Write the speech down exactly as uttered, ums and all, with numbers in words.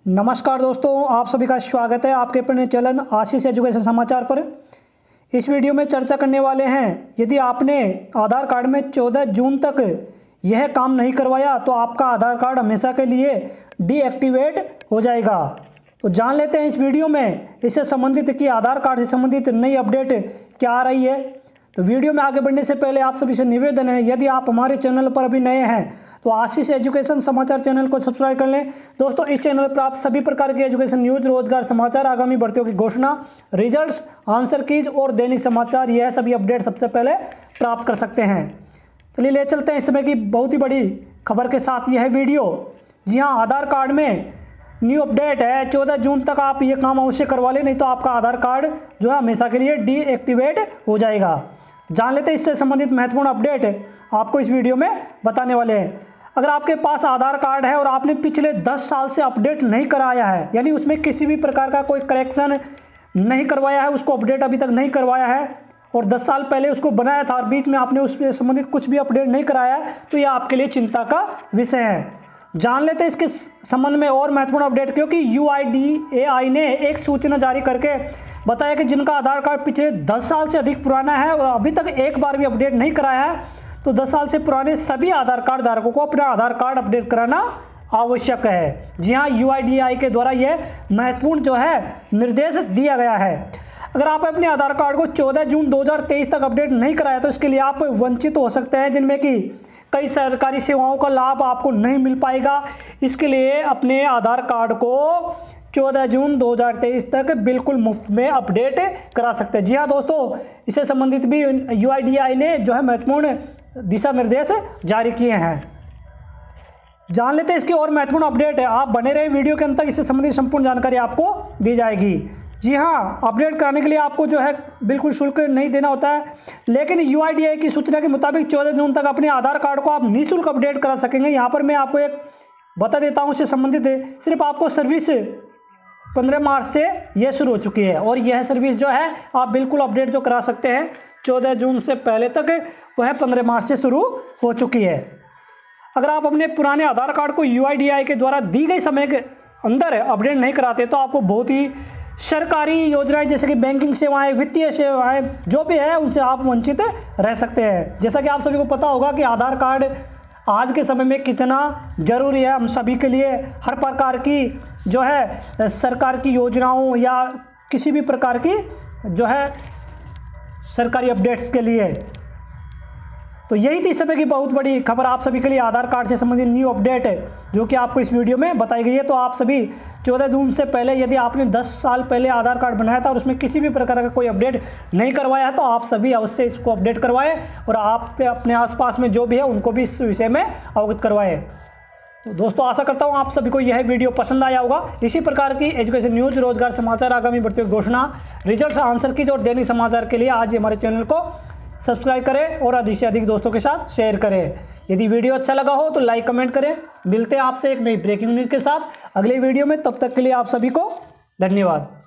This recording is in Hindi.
नमस्कार दोस्तों, आप सभी का स्वागत है आपके अपने चैनल आशीष एजुकेशन समाचार पर। इस वीडियो में चर्चा करने वाले हैं, यदि आपने आधार कार्ड में चौदह जून तक यह काम नहीं करवाया तो आपका आधार कार्ड हमेशा के लिए डीएक्टिवेट हो जाएगा। तो जान लेते हैं इस वीडियो में इससे संबंधित कि आधार कार्ड से संबंधित नई अपडेट क्या आ रही है। तो वीडियो में आगे बढ़ने से पहले आप सभी से निवेदन है, यदि आप हमारे चैनल पर अभी नए हैं तो आशीष एजुकेशन समाचार चैनल को सब्सक्राइब कर लें। दोस्तों, इस चैनल पर आप सभी प्रकार के एजुकेशन न्यूज, रोजगार समाचार, आगामी भर्तियों की घोषणा, रिजल्ट्स, आंसर कीज और दैनिक समाचार, यह सभी अपडेट सबसे पहले प्राप्त कर सकते हैं। चलिए ले चलते हैं इस समय की बहुत ही बड़ी खबर के साथ यह वीडियो। जी हाँ, आधार कार्ड में न्यू अपडेट है। चौदह जून तक आप ये काम अवश्य करवा लें, नहीं तो आपका आधार कार्ड जो है हमेशा के लिए डीएक्टिवेट हो जाएगा। जान लेते हैं इससे संबंधित महत्वपूर्ण अपडेट आपको इस वीडियो में बताने वाले हैं। अगर आपके पास आधार कार्ड है और आपने पिछले दस साल से अपडेट नहीं कराया है, यानी उसमें किसी भी प्रकार का कोई करेक्शन नहीं करवाया है, उसको अपडेट अभी तक नहीं करवाया है और दस साल पहले उसको बनाया था और बीच में आपने उससे संबंधित कुछ भी अपडेट नहीं कराया है, तो यह आपके लिए चिंता का विषय है। जान लेते हैं इसके संबंध में और महत्वपूर्ण अपडेट, क्योंकि यू आई डी ए आई ने एक सूचना जारी करके बताया कि जिनका आधार कार्ड पिछले दस साल से अधिक पुराना है और अभी तक एक बार भी अपडेट नहीं कराया है, तो दस साल से पुराने सभी आधार कार्ड धारकों को अपना आधार कार्ड अपडेट कराना आवश्यक है। जी हाँ, you I D A I के द्वारा यह महत्वपूर्ण जो है निर्देश दिया गया है। अगर आप अपने आधार कार्ड को चौदह जून दो हज़ार तेईस तक अपडेट नहीं कराया तो इसके लिए आप वंचित हो सकते हैं, जिनमें कि कई सरकारी सेवाओं का लाभ आपको नहीं मिल पाएगा। इसके लिए अपने आधार कार्ड को चौदह जून दो हज़ार तेईस तक बिल्कुल मुफ्त में अपडेट करा सकते हैं। जी हाँ दोस्तों, इससे संबंधित भी यू आई डी ए आई ने जो है महत्वपूर्ण दिशा निर्देश जारी किए हैं। जान लेते हैं इसकी और महत्वपूर्ण अपडेट है। आप बने रहे वीडियो के अंत तक, इससे संबंधित संपूर्ण जानकारी आपको दी जाएगी। जी हाँ, अपडेट कराने के लिए आपको जो है बिल्कुल शुल्क नहीं देना होता है, लेकिन यू आई डी ए आई की सूचना के मुताबिक चौदह जून तक अपने आधार कार्ड को आप निःशुल्क अपडेट करा सकेंगे। यहाँ पर मैं आपको एक बता देता हूँ, इससे संबंधित है सिर्फ आपको सर्विस पंद्रह मार्च से यह शुरू हो चुकी है और यह सर्विस जो है आप बिल्कुल अपडेट जो करा सकते हैं चौदह जून से पहले तक, वह पंद्रह मार्च से शुरू हो चुकी है। अगर आप अपने पुराने आधार कार्ड को U I D A I के द्वारा दी गई समय के अंदर अपडेट नहीं कराते तो आपको बहुत ही सरकारी योजनाएं जैसे कि बैंकिंग सेवाएं, वित्तीय सेवाएं जो भी है उनसे आप वंचित रह सकते हैं। जैसा कि आप सभी को पता होगा कि आधार कार्ड आज के समय में कितना ज़रूरी है हम सभी के लिए, हर प्रकार की जो है सरकार की योजनाओं या किसी भी प्रकार की जो है सरकारी अपडेट्स के लिए। तो यही थी इस समय की बहुत बड़ी खबर आप सभी के लिए, आधार कार्ड से संबंधित न्यू अपडेट है जो कि आपको इस वीडियो में बताई गई है। तो आप सभी चौदह जून से पहले यदि आपने दस साल पहले आधार कार्ड बनाया था और उसमें किसी भी प्रकार का कोई अपडेट नहीं करवाया है तो आप सभी अवश्य इसको अपडेट करवाएं और आप अपने आसपास में जो भी है उनको भी इस विषय में अवगत करवाएं। तो दोस्तों, आशा करता हूँ आप सभी को यह वीडियो पसंद आया होगा। इसी प्रकार की एजुकेशन न्यूज, रोजगार समाचार, आगामी भर्तियों की घोषणा, रिजल्ट, आंसर कीज और दैनिक समाचार के लिए आज ही हमारे चैनल को सब्सक्राइब करें और अधिक से अधिक दोस्तों के साथ शेयर करें। यदि वीडियो अच्छा लगा हो तो लाइक कमेंट करें। मिलते हैं आपसे एक नई ब्रेकिंग न्यूज़ के साथ अगले वीडियो में, तब तक के लिए आप सभी को धन्यवाद।